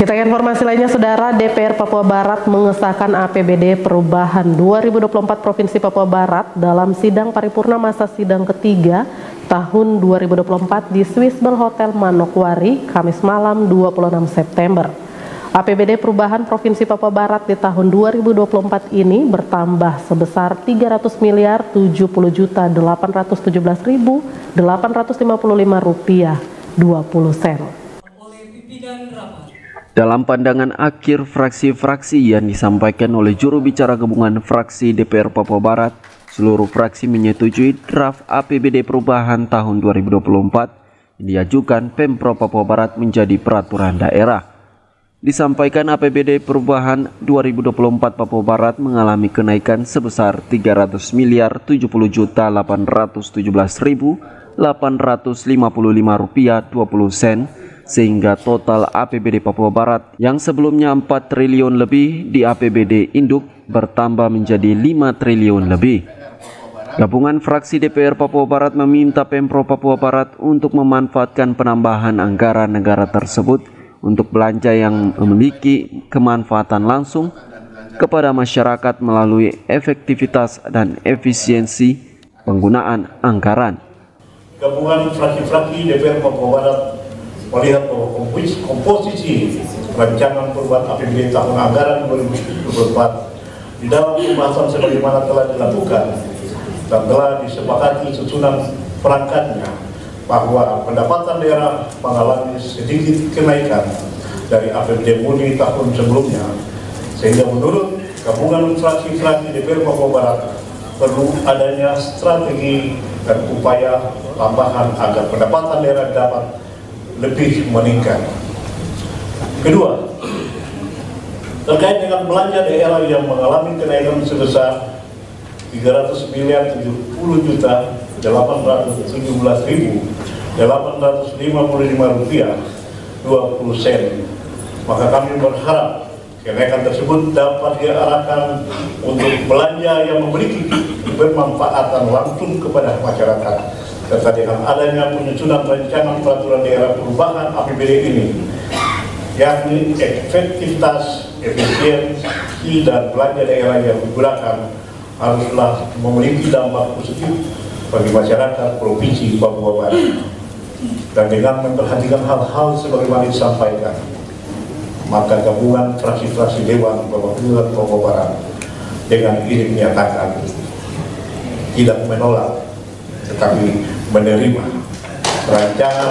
Kita ke informasi lainnya, Saudara. DPR Papua Barat mengesahkan APBD Perubahan 2024 Provinsi Papua Barat dalam sidang paripurna masa sidang ketiga tahun 2024 di Swissbell Hotel Manokwari, Kamis malam 26 September. APBD Perubahan Provinsi Papua Barat di tahun 2024 ini bertambah sebesar Rp300.070.855.20 Dalam pandangan akhir fraksi-fraksi yang disampaikan oleh juru bicara gabungan fraksi DPR Papua Barat, seluruh fraksi menyetujui draft APBD Perubahan tahun 2024 yang diajukan Pemprov Papua Barat menjadi peraturan daerah. Disampaikan APBD Perubahan 2024 Papua Barat mengalami kenaikan sebesar Rp300.070.855.20 sehingga total APBD Papua Barat yang sebelumnya 4 triliun lebih di APBD Induk bertambah menjadi 5 triliun lebih. Gabungan fraksi DPR Papua Barat meminta Pemprov Papua Barat untuk memanfaatkan penambahan anggaran negara tersebut untuk belanja yang memiliki kemanfaatan langsung kepada masyarakat melalui efektivitas dan efisiensi penggunaan anggaran. Gabungan fraksi-fraksi DPR Papua Barat melihat bahwa komposisi rancangan perubahan APBD tahun anggaran 2024 di dalam pembahasan sebagaimana telah dilakukan dan telah disepakati susunan perangkatnya bahwa pendapatan daerah mengalami sedikit kenaikan dari APBD murni tahun sebelumnya, sehingga menurut gabungan fraksi-fraksi DPR Papua Barat perlu adanya strategi dan upaya tambahan agar pendapatan daerah dapat lebih meningkat. Kedua, terkait dengan belanja daerah yang mengalami kenaikan sebesar Rp300.070.855.20 maka kami berharap kenaikan tersebut dapat diarahkan untuk belanja yang memiliki bermanfaatan langsung kepada masyarakat, serta dengan adanya penyusunan rancangan peraturan daerah perubahan APBD ini, yakni efektivitas, efisiensi, dan belanja daerah yang digunakan haruslah memiliki dampak positif bagi masyarakat Provinsi Papua Barat. Dan dengan memperhatikan hal-hal sebagaimana disampaikan, maka gabungan fraksi-fraksi Dewan Perwakilan Papua Barat dengan ini menyatakan tidak menolak tetapi menerima rancangan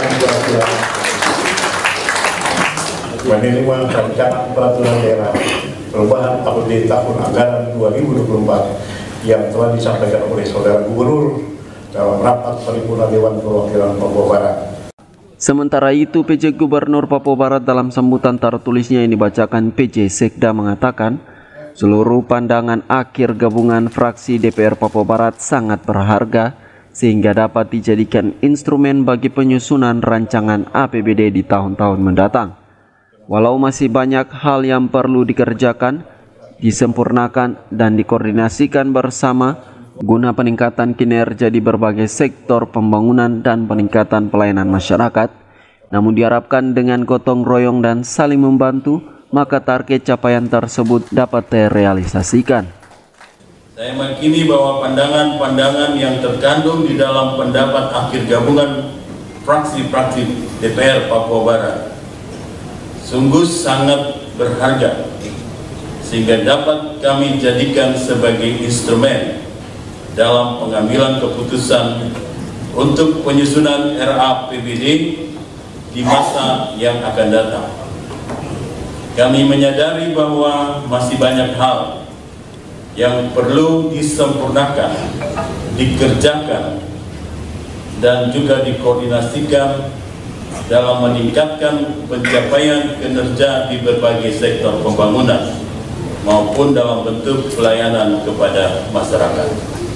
peraturan daerah perubahan APBD tahun anggaran 2024 yang telah disampaikan oleh Saudara Gubernur dalam rapat paripurna Dewan Perwakilan Papua Barat. Sementara itu, PJ Gubernur Papua Barat dalam sambutan tertulisnya yang dibacakan PJ Sekda mengatakan seluruh pandangan akhir gabungan fraksi DPR Papua Barat sangat berharga sehingga dapat dijadikan instrumen bagi penyusunan rancangan APBD di tahun-tahun mendatang. Walau masih banyak hal yang perlu dikerjakan, disempurnakan, dan dikoordinasikan bersama guna peningkatan kinerja di berbagai sektor pembangunan dan peningkatan pelayanan masyarakat, namun diharapkan dengan gotong royong dan saling membantu, maka target capaian tersebut dapat terrealisasikan. Saya meyakini bahwa pandangan-pandangan yang terkandung di dalam pendapat akhir gabungan fraksi-fraksi DPR Papua Barat sungguh sangat berharga, sehingga dapat kami jadikan sebagai instrumen dalam pengambilan keputusan untuk penyusunan RAPBD di masa yang akan datang. Kami menyadari bahwa masih banyak hal yang perlu disempurnakan, dikerjakan, dan juga dikoordinasikan dalam meningkatkan pencapaian kinerja di berbagai sektor pembangunan maupun dalam bentuk pelayanan kepada masyarakat.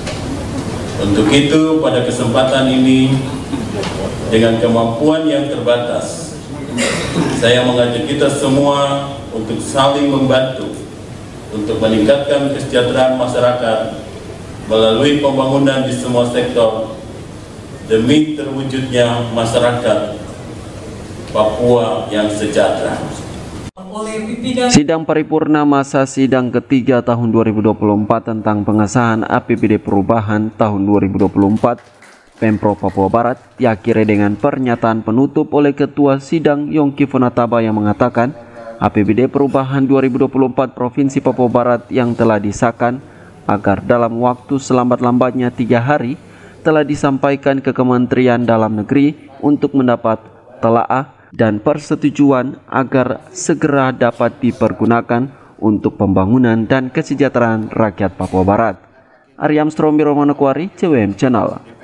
Untuk itu, pada kesempatan ini, dengan kemampuan yang terbatas, saya mengajak kita semua untuk saling membantu untuk meningkatkan kesejahteraan masyarakat melalui pembangunan di semua sektor demi terwujudnya masyarakat Papua yang sejahtera. Sidang paripurna masa sidang ketiga tahun 2024 tentang pengesahan APBD perubahan tahun 2024 Pemprov Papua Barat diakhiri dengan pernyataan penutup oleh Ketua Sidang Yongki Fonataba yang mengatakan APBD perubahan 2024 Provinsi Papua Barat yang telah disahkan agar dalam waktu selambat-lambatnya 3 hari telah disampaikan ke Kementerian Dalam Negeri untuk mendapat telaah dan persetujuan agar segera dapat dipergunakan untuk pembangunan dan kesejahteraan rakyat Papua Barat. Aryam Strombi Romanokwari, CWM Channel.